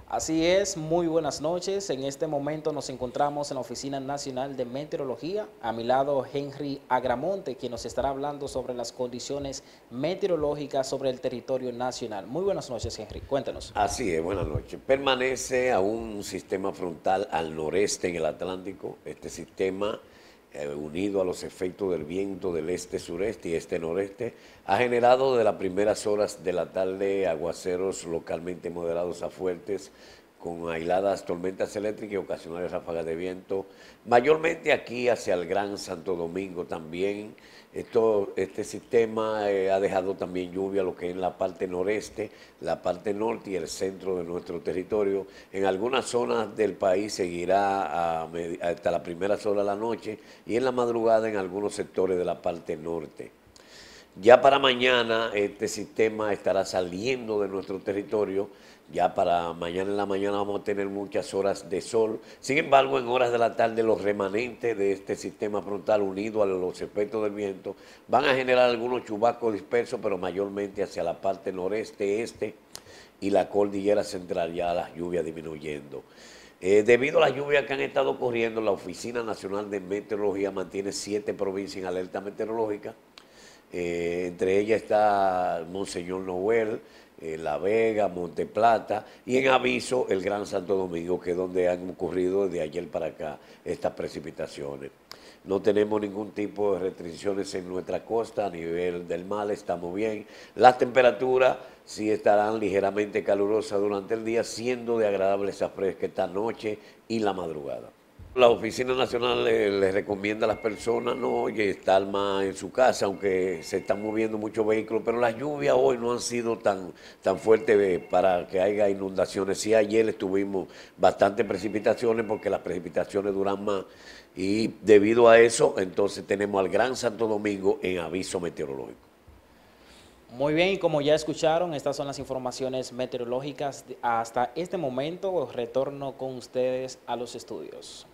Así es, muy buenas noches. En este momento nos encontramos en la Oficina Nacional de Meteorología. A mi lado, Henry Agramonte, quien nos estará hablando sobre las condiciones meteorológicas sobre el territorio nacional. Muy buenas noches, Henry. Cuéntanos. Así es, buenas noches. Permanece aún un sistema frontal al noreste en el Atlántico. Este sistema, unido a los efectos del viento del este-sureste y este-noreste, ha generado de las primeras horas de la tarde aguaceros localmente moderados a fuertes, con aisladas tormentas eléctricas y ocasionales ráfagas de viento, mayormente aquí hacia el Gran Santo Domingo también. Este sistema ha dejado también lluvia, lo que es en la parte noreste, la parte norte y el centro de nuestro territorio. En algunas zonas del país seguirá hasta las primeras horas de la noche y en la madrugada en algunos sectores de la parte norte. Ya para mañana este sistema estará saliendo de nuestro territorio. Ya para mañana en la mañana vamos a tener muchas horas de sol. Sin embargo, en horas de la tarde los remanentes de este sistema frontal unido a los efectos del viento van a generar algunos chubascos dispersos, pero mayormente hacia la parte noreste, este y la cordillera central, ya las lluvias disminuyendo. Debido a las lluvias que han estado ocurriendo, la Oficina Nacional de Meteorología mantiene 7 provincias en alerta meteorológica. Entre ellas está Monseñor Noel, La Vega, Monte Plata y en aviso el Gran Santo Domingo, que es donde han ocurrido desde ayer para acá estas precipitaciones. No tenemos ningún tipo de restricciones en nuestra costa, a nivel del mar estamos bien. Las temperaturas sí estarán ligeramente calurosas durante el día, siendo de agradables a fresca esta noche y la madrugada. La Oficina Nacional le recomienda a las personas no estar más en su casa, aunque se están moviendo muchos vehículos, pero las lluvias hoy no han sido tan fuertes para que haya inundaciones. Sí, ayer estuvimos bastantes precipitaciones porque las precipitaciones duran más y debido a eso, entonces tenemos al Gran Santo Domingo en aviso meteorológico. Muy bien, y como ya escucharon, estas son las informaciones meteorológicas hasta este momento. Retorno con ustedes a los estudios.